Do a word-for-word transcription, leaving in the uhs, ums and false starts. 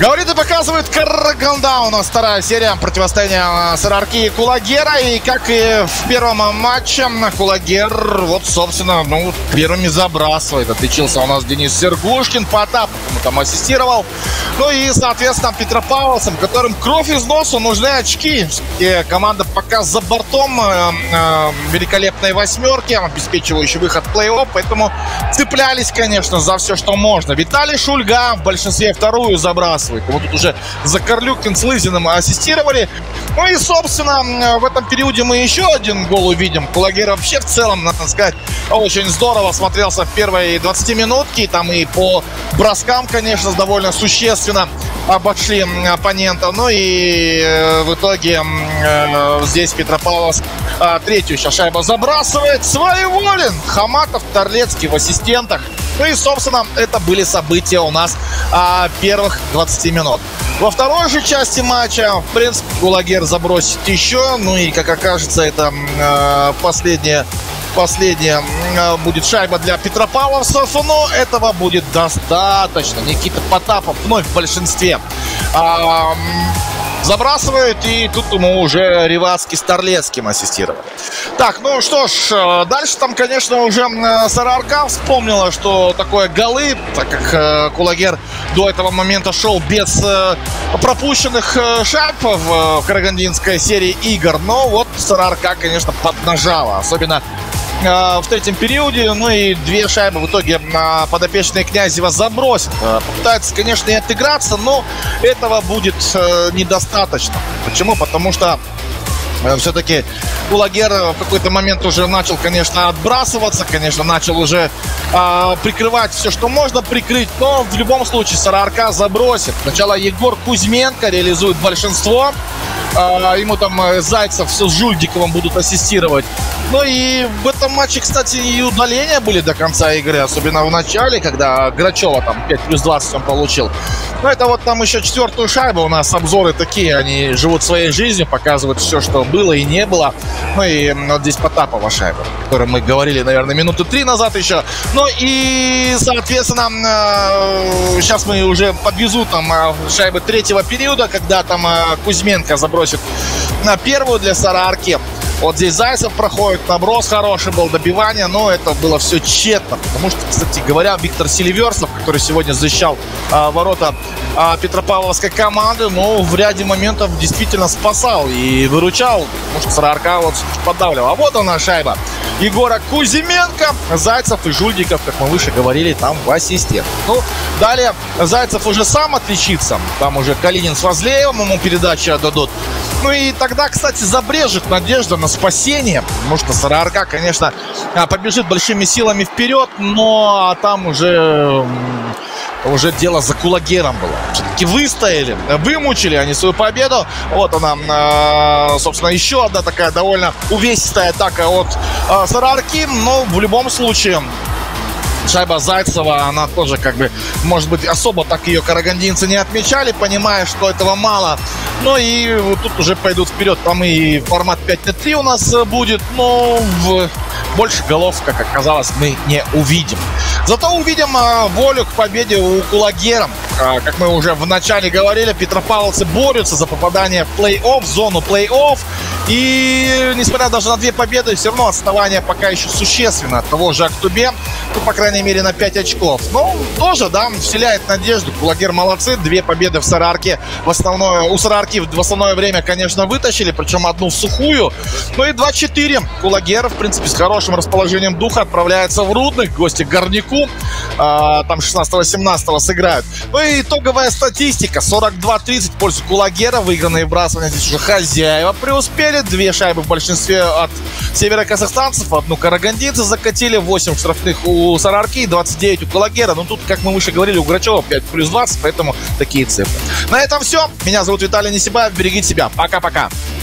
Говорит и показывает Караганда. У нас вторая серия противостояния Сарарки и Кулагера. И как и в первом матче, Кулагер, вот, собственно, ну, первыми забрасывает. Отличился у нас Денис Сергушкин. Потап ему там ассистировал. Ну и, соответственно, Петропавловцам, которым кровь из носу, нужны очки. И команда пока за бортом э, э, великолепной восьмерки, обеспечивающей выход в плей-офф. Поэтому цеплялись, конечно, за все, что можно. Виталий Шульга в большинстве вторую забрасывает. Вот тут уже Закарлюкин с Лызиным ассистировали. Ну и, собственно, в этом периоде мы еще один гол увидим. Кулагер вообще в целом, надо сказать, очень здорово смотрелся в первой двадцатиминутке. Там и по броскам, конечно, довольно существенно обошли оппонента. Ну и в итоге здесь Петропавловск третью сейчас шайбу забрасывает. Своеволен Хаматов, Торлецкий в ассистентах. Ну и, собственно, это были события у нас а, первых двадцати минут. Во второй же части матча, в принципе, Кулагер забросит еще. Ну и, как окажется, это а, последняя, последняя а, будет шайба для петропавловцев. Но этого будет достаточно. Никита Потапов вновь в большинстве а, забрасывает, и тут ему уже Ревацкий с Торлецким ассистировали. Так, ну что ж, дальше там, конечно, уже Сарарка вспомнила, что такое голы, так как Кулагер до этого момента шел без пропущенных шайб в карагандинской серии игр. Но вот Сарарка, конечно, поднажала, особенно в третьем периоде. Ну и две шайбы в итоге подопечные Князева забросят. Попытаются, конечно, и отыграться, но этого будет недостаточно. Почему? Потому что все-таки Кулагер в какой-то момент уже начал, конечно, отбрасываться, конечно, начал уже э, прикрывать все, что можно прикрыть, но в любом случае Сарарка забросит. Сначала Егор Кузьменко реализует большинство, э, ему там Зайцев с Жульдиковым будут ассистировать. Ну и в этом матче, кстати, и удаления были до конца игры, особенно в начале, когда Грачева там пять плюс двадцать он получил. Но это вот там еще четвертую шайбу, у нас обзоры такие, они живут своей жизнью, показывают все, что было и не было. Ну и вот здесь Потапова шайба, о которой мы говорили, наверное, минуты три назад еще. Ну и, соответственно, сейчас мы уже подвезут там шайбы третьего периода, когда там Кузьменко забросит на первую для Сарарки. Вот здесь Зайцев проходит, наброс хороший был, добивание, но это было все тщетно. Потому что, кстати говоря, Виктор Селиверсов, который сегодня защищал а, ворота а, Петропавловской команды, ну, в ряде моментов действительно спасал и выручал, потому что Сарарка вот подавливал. А вот она шайба Егора Кузьменко, Зайцев и Жульдиков, как мы выше говорили, там в ассисте. Ну, далее Зайцев уже сам отличится, там уже Калинин с Возлеевым ему передачи отдадут. Ну и тогда, кстати, забрежет надежда на спасение, потому что Сарарка, конечно, побежит большими силами вперед, но там уже, уже дело за Кулагером было. Все-таки выстояли, вымучили они свою победу. Вот она, собственно, еще одна такая довольно увесистая атака от Сарарки, но в любом случае шайба Зайцева, она тоже как бы, может быть, особо так ее карагандинцы не отмечали, понимая, что этого мало. Ну и вот тут уже пойдут вперед. Там и формат пять на три у нас будет, но в... больше голов, как оказалось, мы не увидим. Зато увидим а, волю к победе у Кулагера. А, как мы уже в начале говорили, петропавловцы борются за попадание в плей-офф, в зону плей-офф. И несмотря даже на две победы, все равно отставание пока еще существенно от того же Актубе. Ну, по крайней мере, на пять очков. Ну, тоже, да, вселяет надежду. Кулагер молодцы. Две победы в Сарарке. В основное, у Сарарки в основное время, конечно, вытащили. Причем одну в сухую. Ну и два-четыре. Кулагер, в принципе, с хорошим расположением духа отправляется в Рудных. Гости к Горняку. А, там шестнадцатого-семнадцатого сыграют. Ну и итоговая статистика. сорок два тридцать в пользу Кулагера. Выигранные вбрасывания здесь уже хозяева преуспели. Две шайбы в большинстве от североказахстанцев. Одну карагандинцы закатили. восемь штрафных у Сарарки, двадцать девять у Кулагера. Ну тут, как мы выше говорили, у Грачева пять плюс двадцать. Поэтому такие цифры. На этом все. Меня зовут Виталий Несибаев. Берегите себя. Пока-пока.